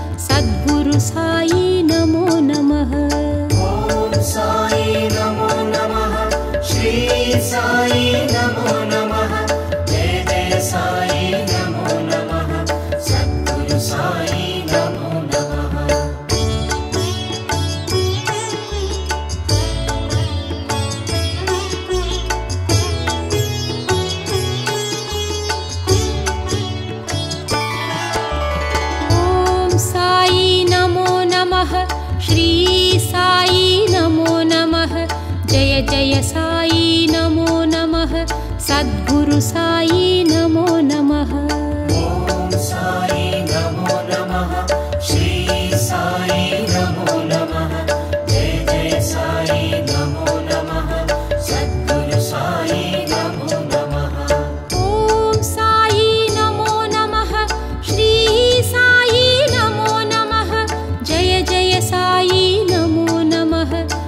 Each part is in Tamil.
सद्गुरु साई नमो नमः। ॐ साई नमो नमः, श्री साई नमो नमः, जय जय साई नमो नमः, सद्गुरु साई नमो नमः। ॐ साई नमो नमः, श्री साई नमो नमः, जय जय साई नमो नमः, सद्गुरु साई नमो नमः। ॐ साई नमो नमः, श्री साई नमो नमः, जय जय साई नमो नमः, सद्गुरु साई नमो नमः। ॐ साई नमो नमः, श्री साई नमो नमः, जय जय साई नमो नमः,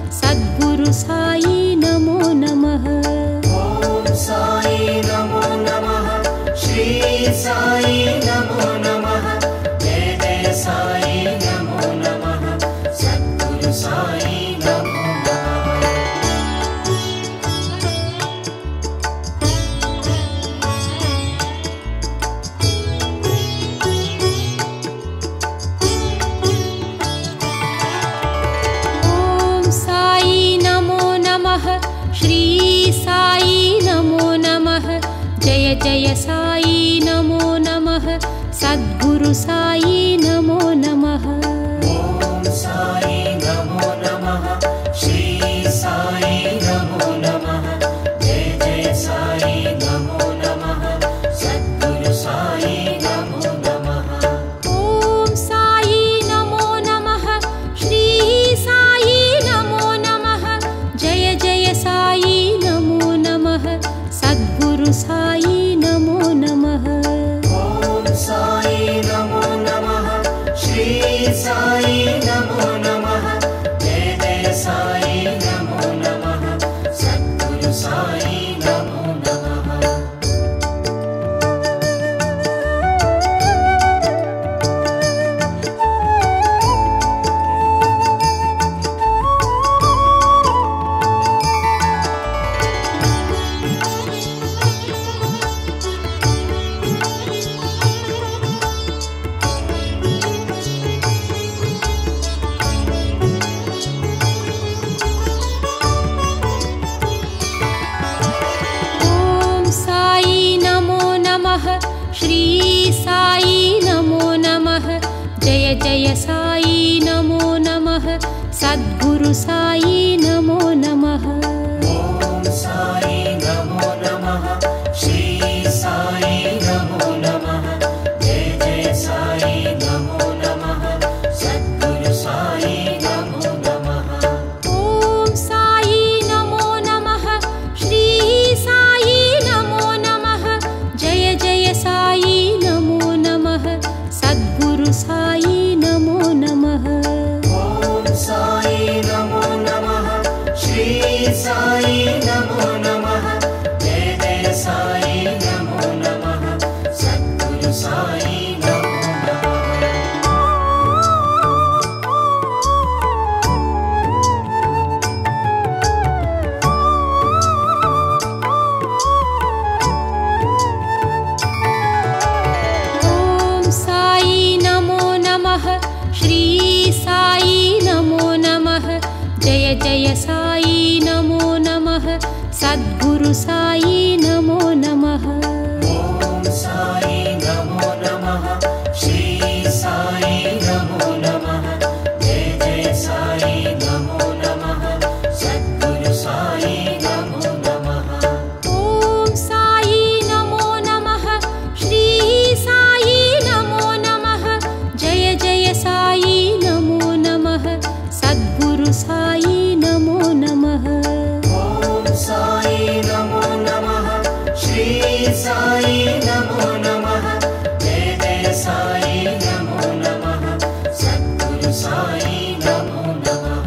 जय साई नमो नमः सद्गुरु साई नमो नमः ॐ साई नमो नमः श्री साई नमो नमः जय जय साई नमो नमः सद्गुरु साई नमो नमः ॐ साई नमो नमः श्री साई नमो नमः जय जय साई नमो नमः सद्गुरु साई नमो नमः ॐ साई नमो नमः श्री साई नमो नमः जय जय साई नमो नमः सद्गुरु साई नमो नमः ॐ साई नमो नमः श्री साई नमो नमः जय जय साई नमो नमः सद्गुरु साई नमो नमः ॐ साई नमो नमः श्री साई नमो नमः जय जय साई नमो नमः सद्गुरु साई नमो नमः ॐ साई नमो नमः श्री साई नमो नमः जय जय साई नमो नमः सद्गुरु साई नमो नमः ॐ साई नमो नमः श्री साई नमो नमः जय जय साई नमो नमः सद्गुरु साई नमो नमः ॐ साई नमो नमः श्री साई नमो नमः जय जय साई नमो नमः सद्गुरु साई नमो नमः ॐ साई नमो नमः श्री साई नमो नमः जय जय साई नमो नमः सद्गुरु साई नमो नमः ॐ साई नमो नमः श्री साई नमो नमः जय जय साई नमो नमः सद्गुरु साई नमो नमः ॐ साई नमो नमः श्री साई नमो नमः जय जय साई नमो नमः सद्गुरु साई नमो नमः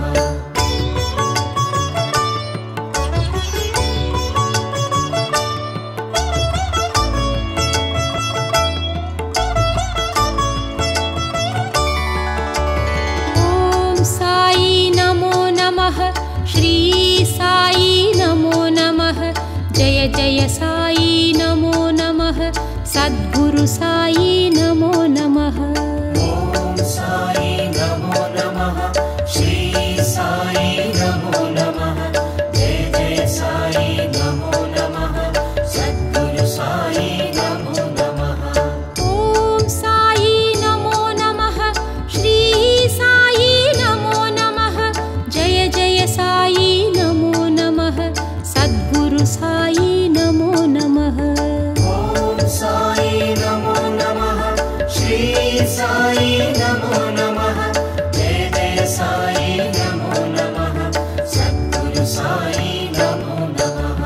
ॐ साई नमो नमः श्री साई नमो नमः जय जय साई नमो नमः सद्गुरु साई नमो नमः ॐ साई नमो नमः श्री साई नमो नमः जय जय साई नमो नमः सद्गुरु साई नमो नमः ॐ साई नमो नमः श्री साई नमो नमः जय जय साई नमो नमः सद्गुरु साई नमो नमः ॐ साई नमो नमः श्री साई नमो नमः जय जय साई नमो नमः सद्गुरु साई नमो नमः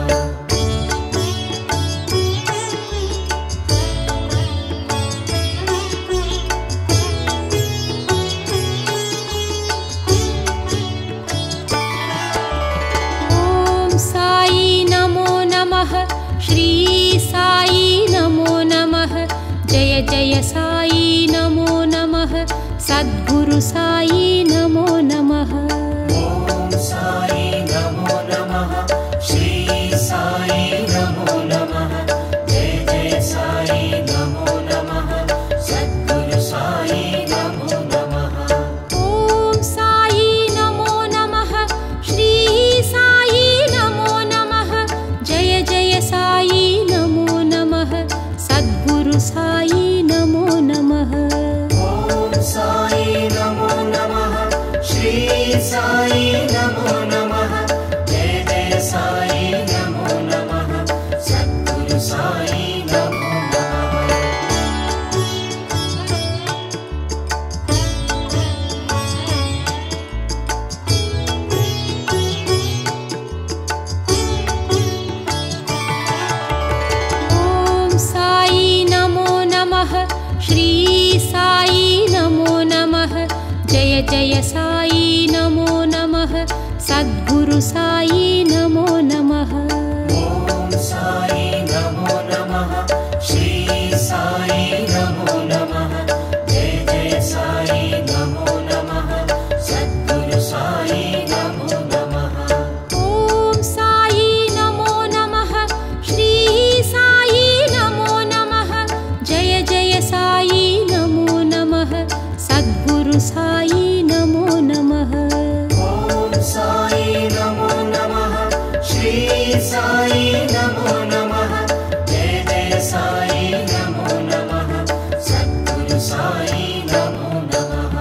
ॐ साई नमो नमः श्री साई नमो नमः जय जय साई नमो नमः सद्गुरु साई नमो नमः ॐ साई नमो नमः श्री साई नमो नमः जय जय साई नमो नमः सद्गुरु साई नमो नमः ॐ साई नमो नमः श्री साई नमो नमः जय जय साई नमो नमः साई नमो नमः। ॐ साई नमो नमः। श्री साई नमो नमः। जय जय साई नमो नमः। सद्गुरु साई नमो नमः। ॐ साई नमो नमः। श्री साई नमो नमः। जय जय साई नमो नमः। सद्गुरु साई नमो नमः। ॐ साई नमो नमः। श्री साई नमो नमः। जय जय साई नमो नमः। सद्गुरु साई नमो नमः। ॐ साई नमो नमः। श्री साई नमो नमः। जय जय साई नमो नमः। सद्गुरु साई नमो नमः। ॐ साई नमो नमः। श्री साई नमो नमः। जय जय साई नमो नमः। सद्गुरु साई नमो नमः।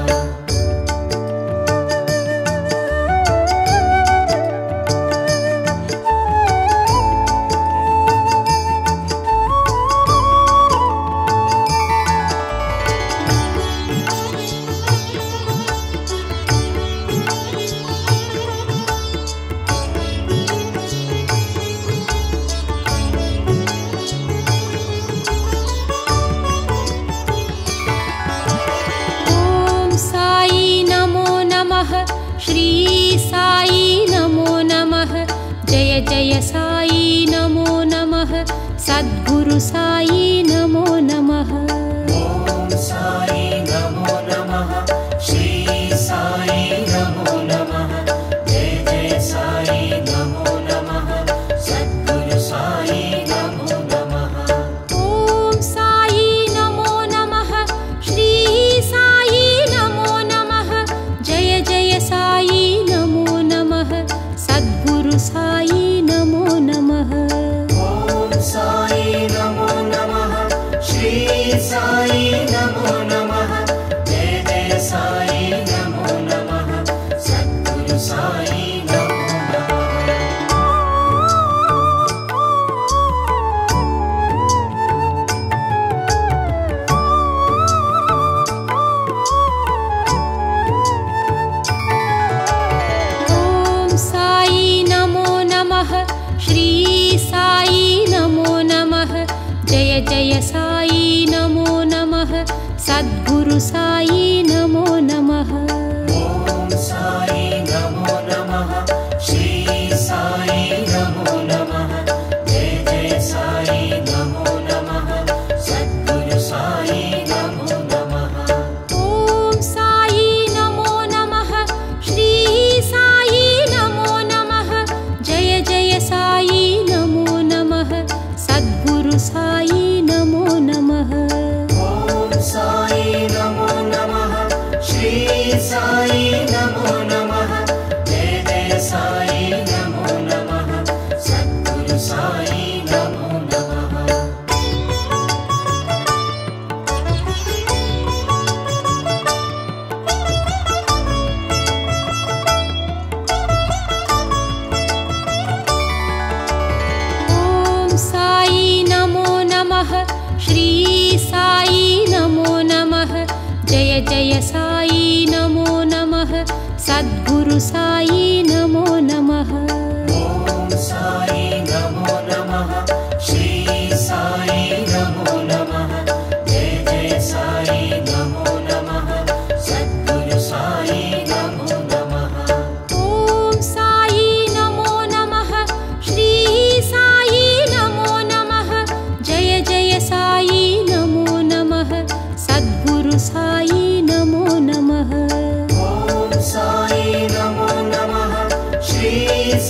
ॐ साई नमो नमः। श्री साई नमो नमः। जय जय साई नमो नमः। सद्गुरु साई नमो नमः। ॐ साई नमो नमः। श्री साई नमो नमः। जय जय साई नमो नमः। सद्गुरु साई नमो नमः। ॐ साई नमो नमः। श्री साई नमो नमः। जय जय साई नमो नमः। सद्गुरु साई नमो नमः। ॐ साई नमो नमः। श्री साई नमो नमः। जय जय साई नमो नमः। सद्गुरु साई नमो नमः। ॐ साई नमो नमः। श्री साई नमो नमः। जय जय साई नमो नमः। सद्गुरु साई नमो नमः। ॐ साई नमो नमः। श्री साई नमो नमः। जय जय साई नमो नमः। सद्गुरु साई नमो नमः। ॐ साई नमो नमः। श्री साई नमो नमः। जय जय साई नमो नमः। सद्गुरु साई नमो नमः। ॐ साई नमो नमः। श्री साई नमो नमः। जय जय साई नमो नमः। सद्गुरु साई नमो नमः। ॐ साई नमो नमः। श्री साई नमो नमः। जय जय साई नमो नमः। सद्गुरु साई नमो नमः। ॐ साई नमो नमः। श्री साई नमो नमः। जय जय साई नमो नमः। सद्गुरु साई नमो नमः। ॐ साई नमो नमः। श्री साई नमो नमः। जय जय साई नमो नमः। सद्गुरु साई नमो नमः। ॐ साई नमो नमः। श्री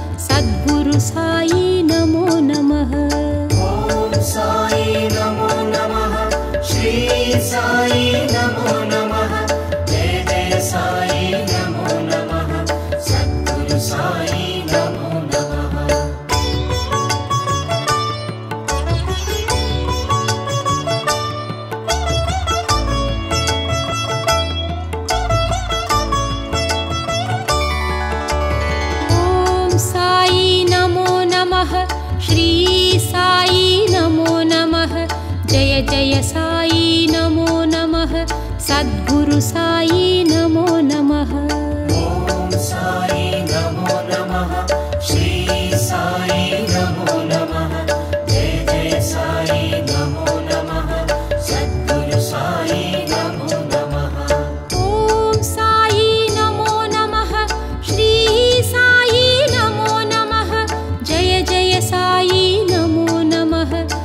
सद्गुरु साई नमो नमः। ॐ साई नमो नमः, श्री साई नमो नमः, जय जय साई नमो नमः, सद्गुरु साई नमो नमः। ॐ साई नमो नमः, श्री साई नमो नमः, जय जय साई नमो नमः, सद्गुरु साई नमो नमः। ॐ साई नमो नमः, श्री साई नमो नमः, जय जय साई नमो नमः, सद्गुरु साई नमो नमः। ॐ साई नमो नमः, श्री साई नमो नमः, जय जय साई नमो नमः,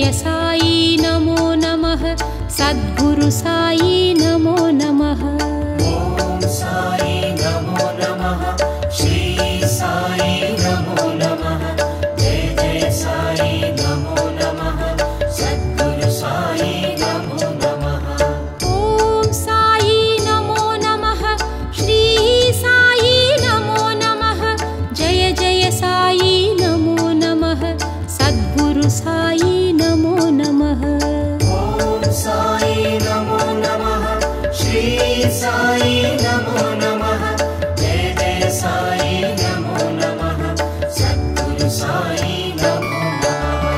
जय साई नमो नमः सद्गुरु साई नमो नमः। ॐ साई नमो नमः श्री साई नमो नमः जय जय साई नमो नमः सद्गुरु साई नमो नमः। ॐ साई नमो नमः श्री साई नमो नमः जय जय साई नमो नमः सद्गुरु साई नमो नमः। ॐ साई नमो नमः श्री साई नमो नमः जय जय साई नमो नमः सद्गुरु साई नमो नमः।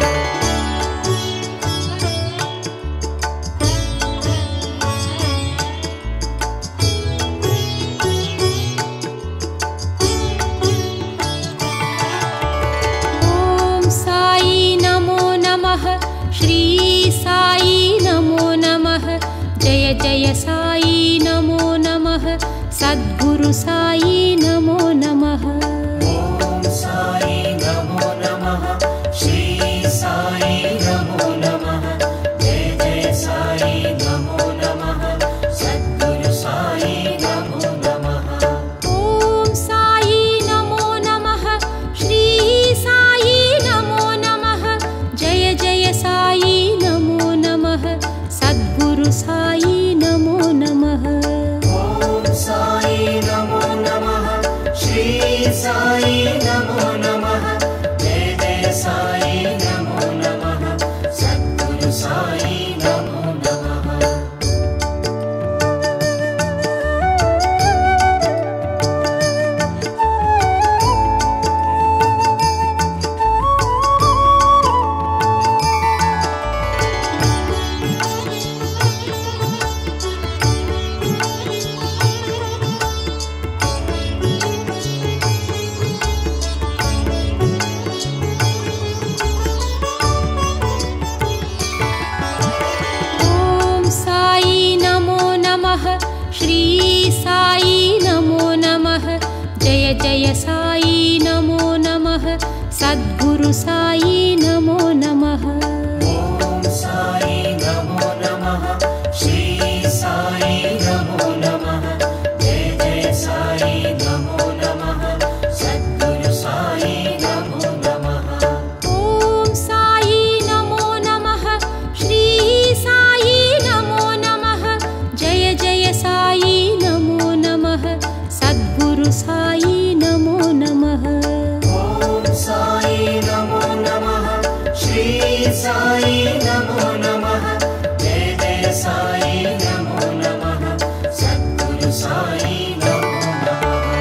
ॐ साई नमो नमः श्री साई नमो नमः जय जय साई नमो नमः सद्गुरु साई नमो नमः। ॐ साई नमो नमः श्री साई नमो नमः जय जय साई नमो नमः सद्गुरु साई नमो नमः। ॐ साई नमो नमः श्री साई नमो नमः जय जय साई नमो नमः सद्गुरु साई नमो नमः। ॐ साई नमो नमः श्री साई नमो नमः जय जय साई नमो नमः सद्गुरु साई नमो नमः। ॐ साई नमो नमः श्री साई नमो नमः जय जय साई नमो नमः सद्गुरु साई नमो नमः। ॐ साई नमो नमः श्री साई नमो नमः जय जय साई नमो नमः सद्गुरु साई नमो नमः। ॐ साई नमो नमः श्री साई नमो नमः जय जय साई नमो नमः सद्गुरु साई नमो नमः। ॐ साई नमो नमः श्री साई नमो नमः जय जय साई नमो नमः सद्गुरु साई नमो नमः।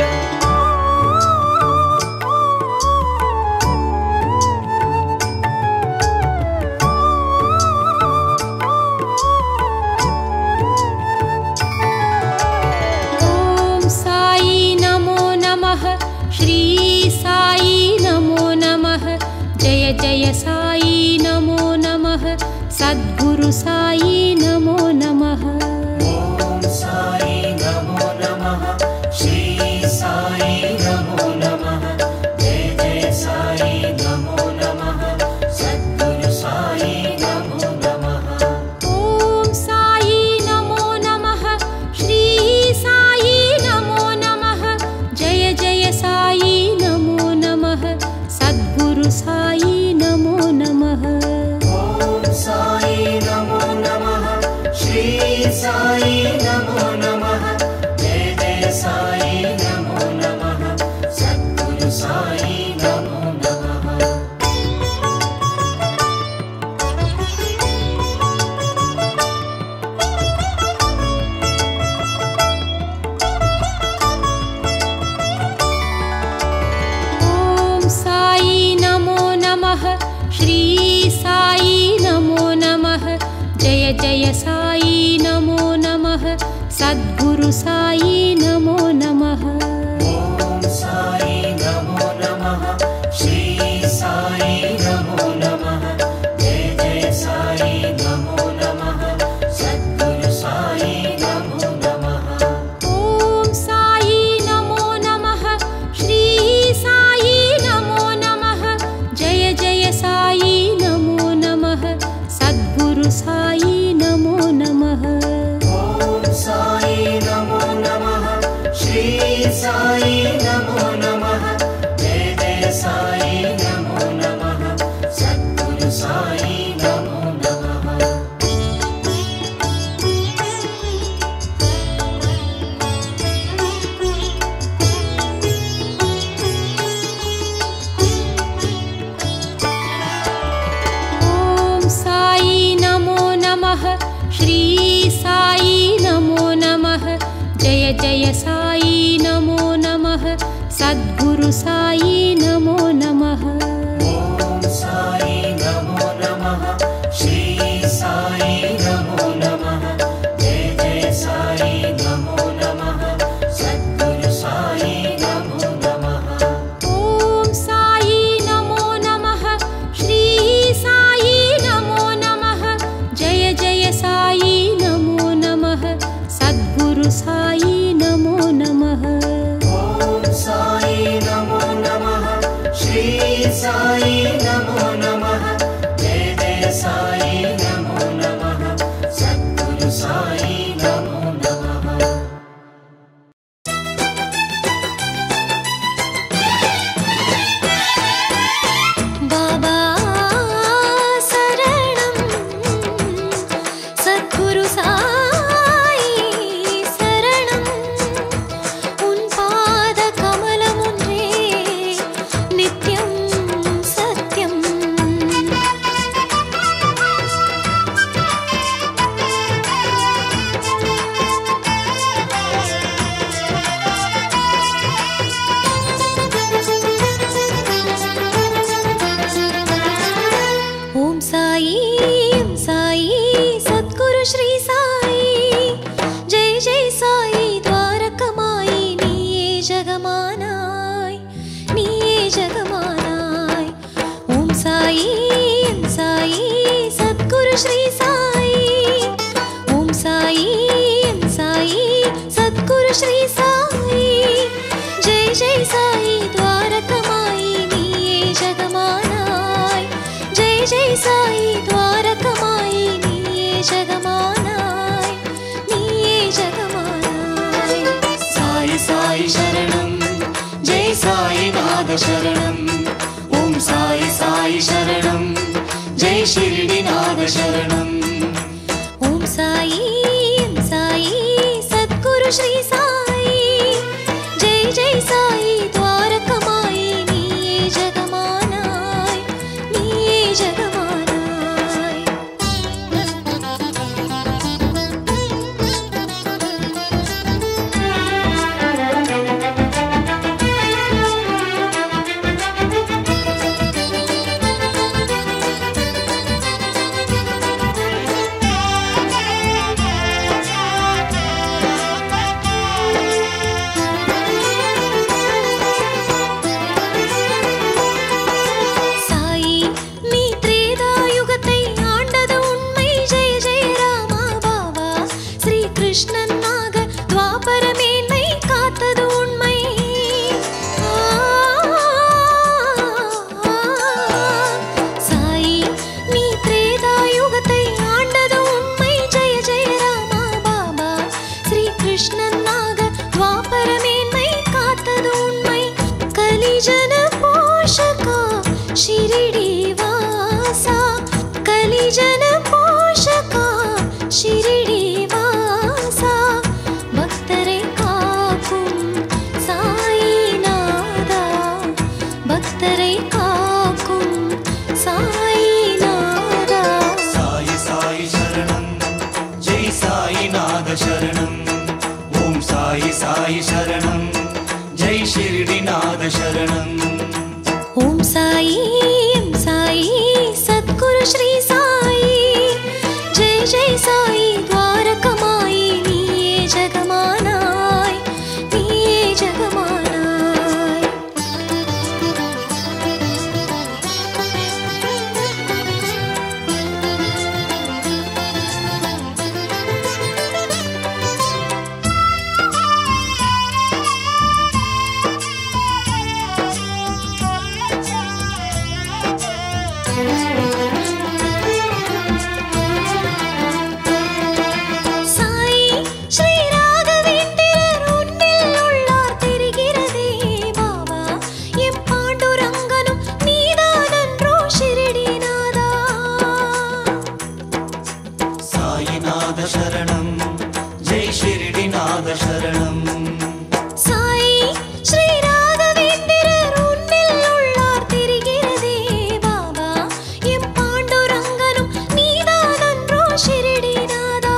ॐ साई नमो नमः श्री साई नमो नमः जय जय साई नमो नमः सद्गुरु साई नमो नमः। ॐ साई नमो नमः श्री साई नमो नमः जय जय साई नमो नमः सद्गुरु साई नमो नमः। ॐ साई नमो नमः श्री साई नमो नमः जय जय साई नमो नमः सद्गुरु साई नमो नमः। ॐ साई नमो नमः श्री साई नमो नमः जय जय साई नमो नमः सद्गुरु साई नमो नमः। ॐ साई नमो नमः श्री साई नमो नमः जय जय साई नमो नमः सद्गुरु साई नमो नमः। ॐ साई नमो नमः श्री साई नमो नमः जय जय साई नमो नमः सद्गुरु साई नमो नमः। ॐ साई नमो नमः श्री साई नमो नमः जय जय साई नमो नमः साई नमो नमः। ॐ साई नमो नमः श्री साई नमो नमः जय जय साई नमो नमः सद्गुरु साई नमो नमः। ॐ साई नमो नमः श्री साई नमो नमः जय जय साई नमो नमः सद्गुरु साई नमो नमः। ॐ साई नमो नमः श्री साई नमो नमः जय जय साई नमो नमः सद्गुरु साई नमो नमः। ॐ साई नमो नमः श्री साई नमो नमः जय जय साई नमो नमः सद्गुरु साई नमो नमः। बाबा शरणं सद्गुरु साई शरणं उन पाद कमलमुन्रे नित्यं सत्यम्। ओम साई सद्गुरु श्री साई जय जय साई द्वारकमाई नीये जगमानाय ओम साई सद्गुरु श्री साई ओम साई सद्गुरु श्री साई जय जय साई द्वारकमाई नीये जगमानाय जय जय साई द्वारकमाई नीये जगमानाय साई साई शरणं जय साई नाथ शरणं ओम साई साई शरणं जय शिरडीनाथ शरणं ओम साई सद्गुरु श्री साई जय जय साई द्वारकमाई नीये जगमानाय शरणं जय शिरडिनाथ शरणं சாயி ஸ்ரீ ராகவேந்திரர் உன்னில் உள்ளார் தெரிகிறதே பாபா எம் பாண்டுரங்கனும் நீதானன்றோ ஷிரடிநாதா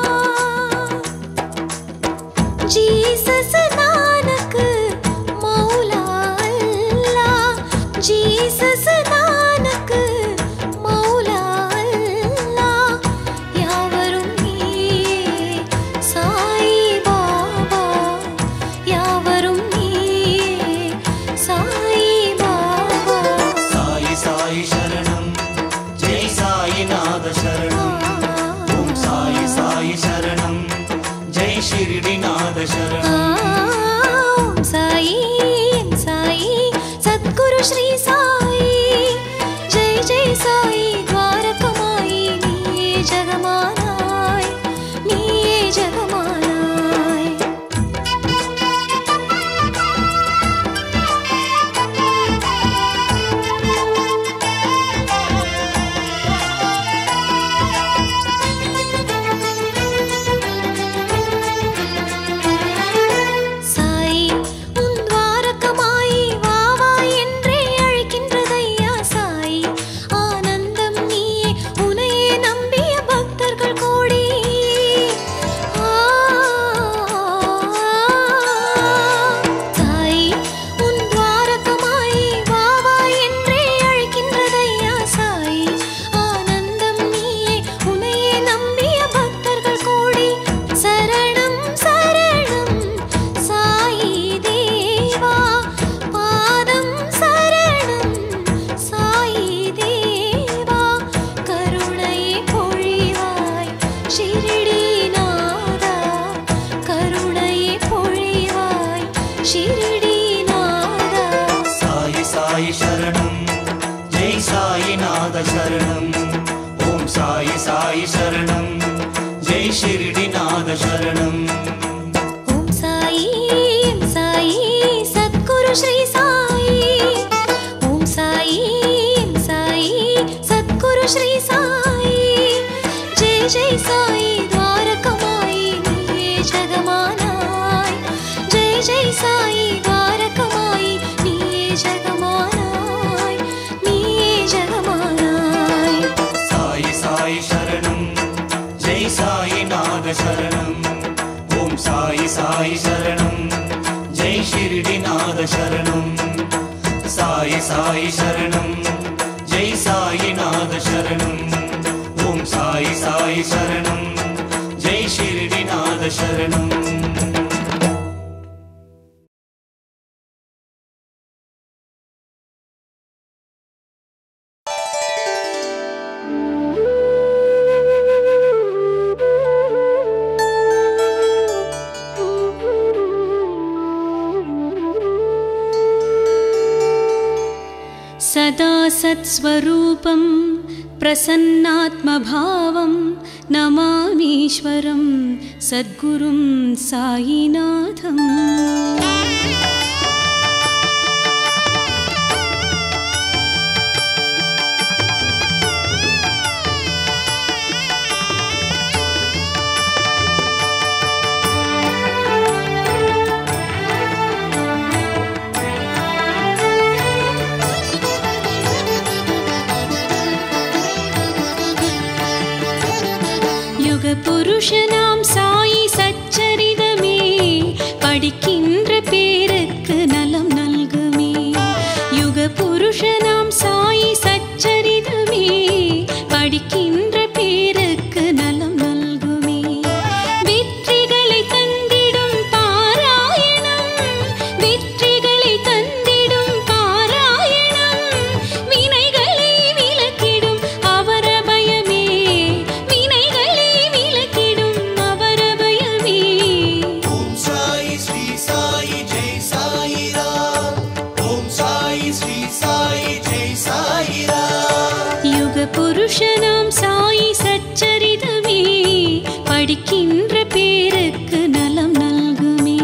ஜீசஸ் நானக் மௌலா அல்லாஹ் ஜீசஸ் நானக் மௌலா அல்லாஹ் யாவரும் நீயே சாயி பாபா யாவரும் நீயே சாயி பாபா साई साई शरणं जय साईनाथ शरणं ओम साई साई शरणं जय शिरडिनाथ शरणं ஓம் சாயி சாயி சத்குரு ஸ்ரீ சாயி ஜெய் ஜெய் சாயி துவாரகமாயி நீயே ஜெகமானாய் நீயே ஜெகமானாய் சாயி உன் துவாரகமாயி வா வா என்றே அழைக்கின்றதையா சாயி ஆனந்தம் நீயே உனையே நம்பிய பக்தர்கள் கோடி சாயி உன் துவாரகமாயி வா வா என்றே அழைக்கின்றதையா சாயி ஆனந்தம் நீயே உனையே நம்பிய பக்தர்கள் கோடி சரணம் சரணம் சாயி தேவா பாதம் சரணம் சாயி தேவா கருணையை பொழிவாய் ஷிரடிநாதா கருணையை பொழிவாய் ஷிரடிநாதா साई साई शरणं जय साईनाथ शरणं ओम साई साई शरणं जय शिरडिनाथ शरणं ஓம் சாயி சாயி சத்குரு ஸ்ரீ சாயி ஓம் சாயி சாயி சத்குரு ஸ்ரீ சாயி ஜெய் ஜெய் சாயி துவாரகமாயி நீயே ஜெகமானாய் ஜெய் ஜெய் சாயி துவாரகமாயி நீயே ஜெகமானாய் நீயே ஜெகமானாய் साई साई शरणं जय साईनाथ शरणं ओम साई साई शरणं जय शिरडिनाथ शरणं साई साई शरणं जय साईनाथ शरणं ओम साई साई शरणं जय शिरडिनाथ शरणं सदा सत्स्वरूपं प्रसन्नात्मभावं नमामीश्वरं सद्गुरुं साईनाथम् புருஷனாம் சாயி சச்சரிதமே படிக்கின்ற பேருக்கு நலம் நல்குமே யுக புருஷனாம் சாயி சச்சரிதமே படிக்கின்ற பேருக்கு நலம் நல்குமே வெற்றிகளை தந்திடும் பாராயணம் வெற்றிகளை தந்திடும் பாராயணம் வினைகளை விலக்கிடும் அவரபயமே வினைகளை விலக்கிடும் அவரபயமே ओम साई श्री साई जय साई राम ओम साई श्री साई जय साई राम யுக புருஷனாம் சாயி சச்சரிதமே படிக்கின்ற பேருக்கு நலம் நல்குமே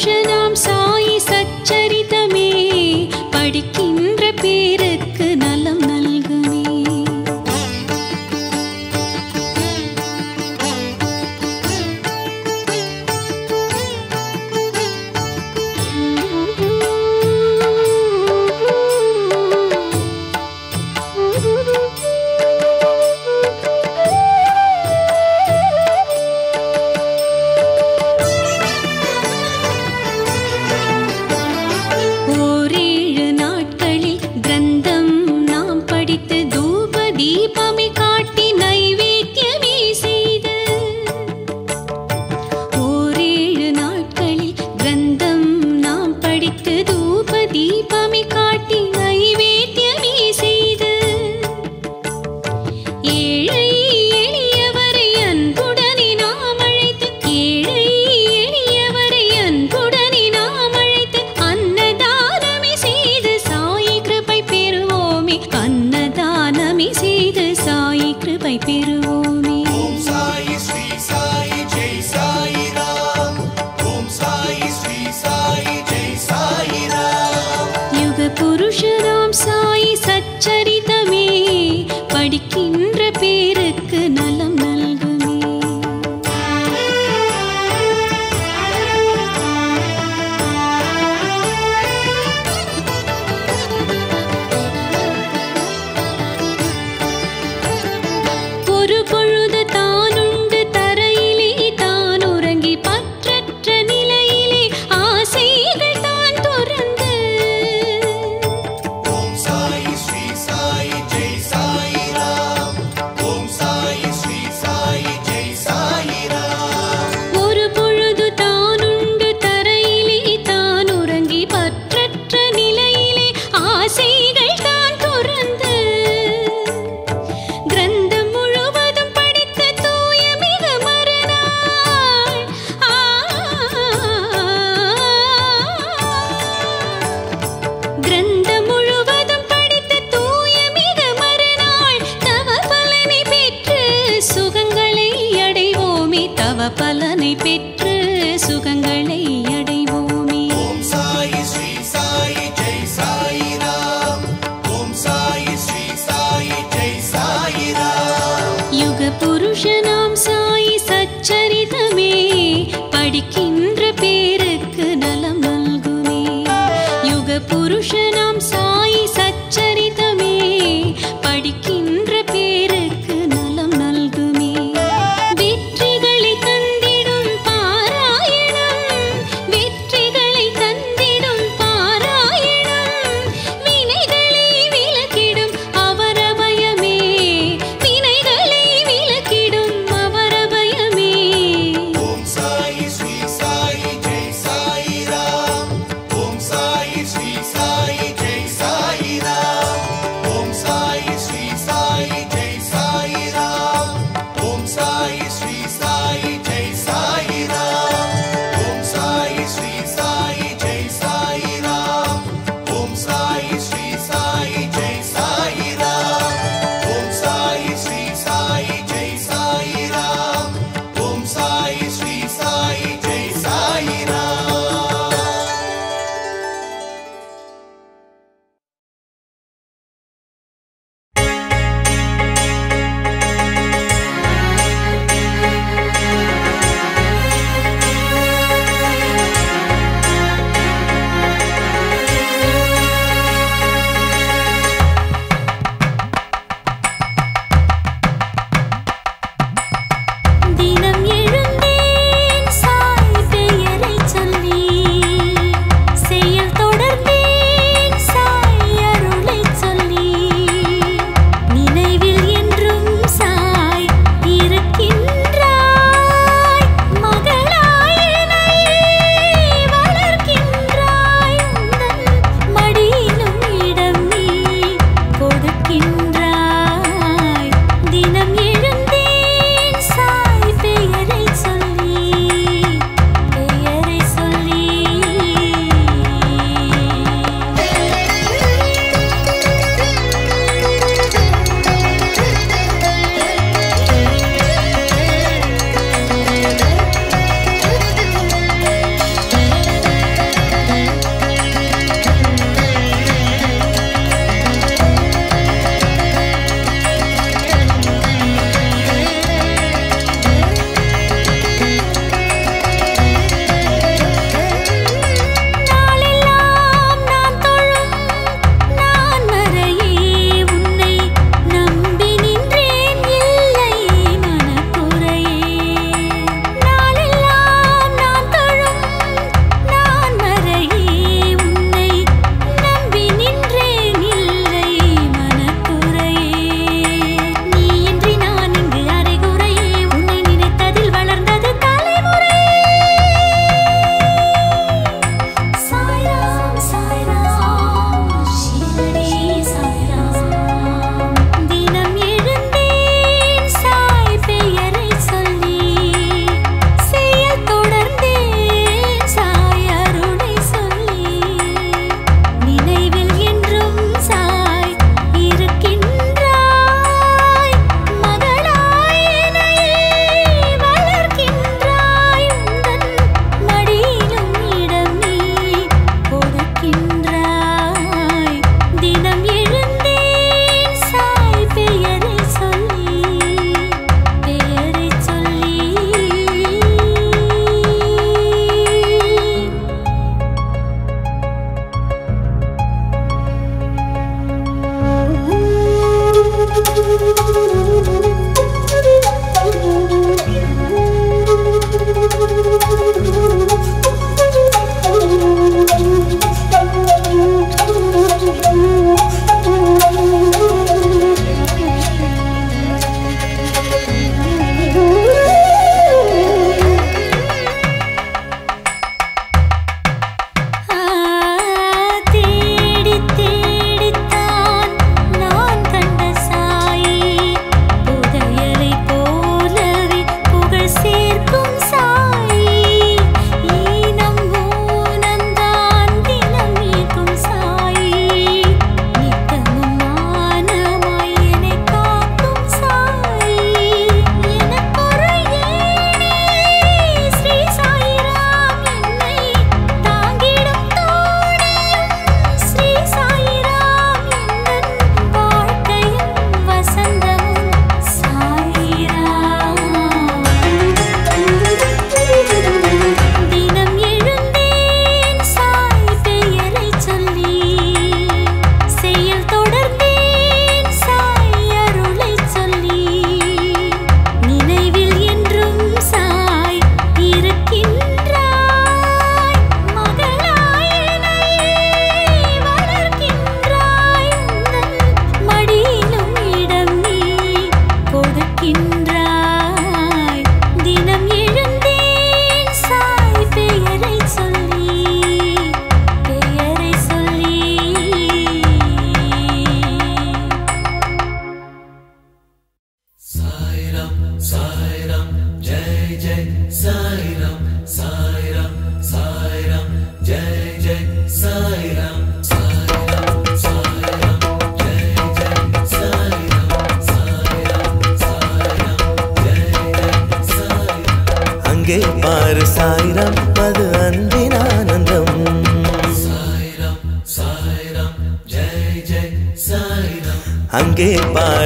புருஷனாம் சாயி சச்சரிதமே படிக்கின்ற பேருக்கு நலம் நல்குமே.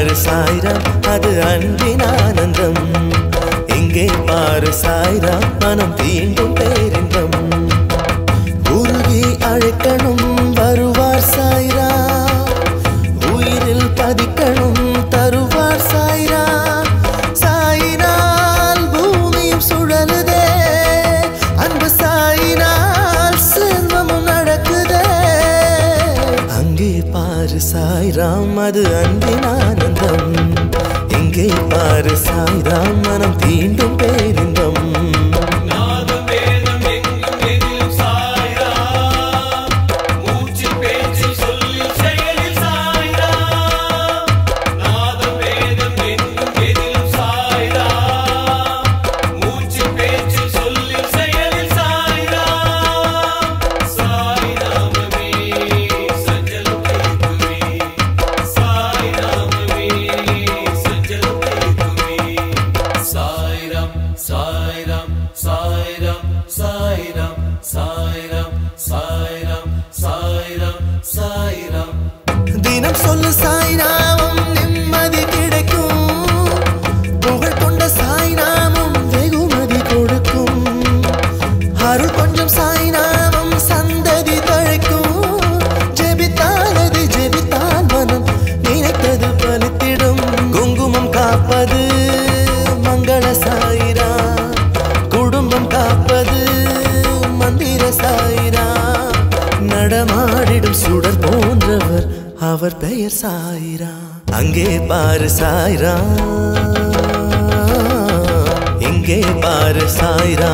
பாரு சாய்ராம் அது அன்பின் ஆனந்தம் எங்கே பாரு சாய்ராம் மனம் தீண்டும் பேரின்பம் உருகி அழைக்கணும் வருவார் சாய்ராம் உயிரில் பதிக்கணும் தருவார் சாய்ராம் சாயினால் பூமியும் சுழலுதே அன்பு சாயினால் செல்வமும் நடக்குதே அங்கே பாரு சாய்ராம் அது அன்பின் ஆனந்தம் எங்கே பாரு சாய்ராம் மனம் தீண்டும் பேரின்பம் தினம் சொல்லு சாய்நாமம் நிம்மதி கிடைக்கும் புகழ் கொண்ட சாய்நாமம் வெகுமதி கொடுக்கும் அருள் கொஞ்சம் சாய்நாமம் சந்ததி தழைக்கும் ஜெபித்தால் அது ஜெபித்தால் மனம் நினைத்தது பலித்திடும் குங்குமம் காப்பது மங்கள சாயிரா குடும்பம் காப்பது மந்திர சாயிரா நடமாடிடும் சுடர் போன்றவர் அவர் பெயர் சாய்ரா அங்கே பாரு சாய்ரா எங்கே பாரு சாய்ரா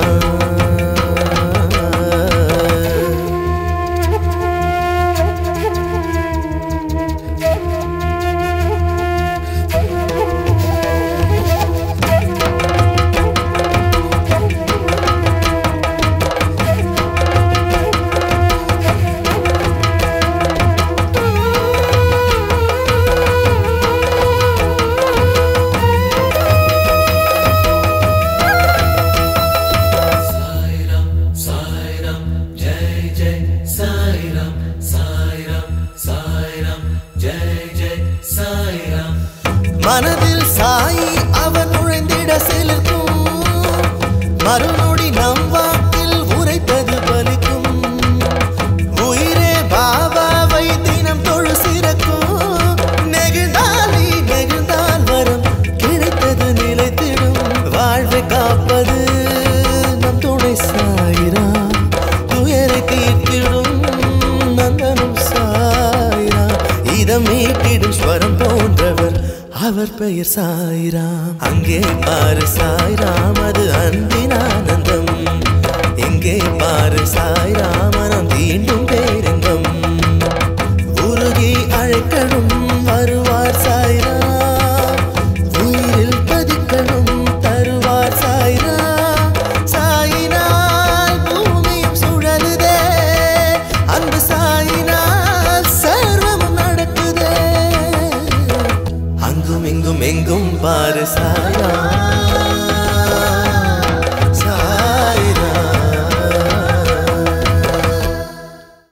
மனதில் சாயி அவன் நுழைந்திட செலுக்கும் மறுநொடி நம் வாக்கில் உரைத்தது பலிக்கும் உயிரே பாபாவை தினம் தொழு சிறக்கும் நெகிழ்ந்தால் வரும் கிடைத்தது நிலைத்திடும் வாழ்வை காப்பது நம் துணை சாயிரா துயரை தீர்த்திடும் நந்தனும் சாயிரா இதம் மீட்டிடும் ஸ்வரம் போன்றவர் அவர் பெயர் சாய்ராம் அங்கே பாரு சாய்ராம் அது அன்பின் ஆனந்தம் எங்கே பாரு சாய்ராம் மனம் தீண்டும் பேரின்பம் உருகி அழைக்கணும் வருவார் சாய்ராம் உயிரில் பதிக்கணும் தருவார் சாய்ராம் சாயினால் பூமியும் சுழலுதே அன்பு சாயினால் சர்வமும் நடக்குதே அங்கும் இங்கும் எங்கும் பாரு சாய்ராம்